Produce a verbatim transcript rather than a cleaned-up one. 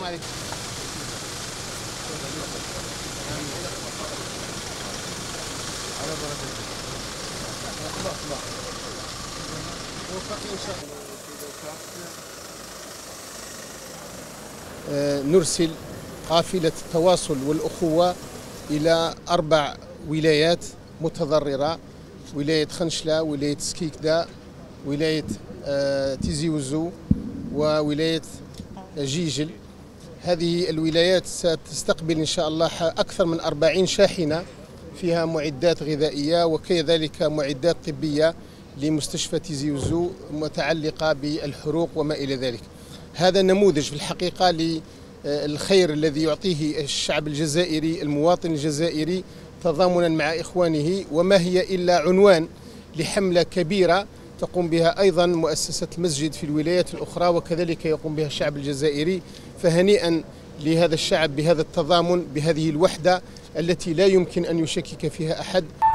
عليكم. على بركة الله. الله وفقي إن شاء الله. نرسل قافلة التواصل والأخوة إلى أربع ولايات متضررة: ولاية خنشلة، ولاية سكيكدا، ولاية تيزي وزو، وولاية جيجل. هذه الولايات ستستقبل إن شاء الله أكثر من أربعين شاحنة فيها معدات غذائية وكذلك معدات طبية لمستشفى تيزي وزو متعلقة بالحروق وما إلى ذلك. هذا نموذج في الحقيقة للخير الذي يعطيه الشعب الجزائري، المواطن الجزائري، تضامنا مع إخوانه، وما هي إلا عنوان لحملة كبيرة تقوم بها أيضا مؤسسة المسجد في الولايات الأخرى، وكذلك يقوم بها الشعب الجزائري. فهنيئا لهذا الشعب بهذا التضامن، بهذه الوحدة التي لا يمكن أن يشكك فيها أحد.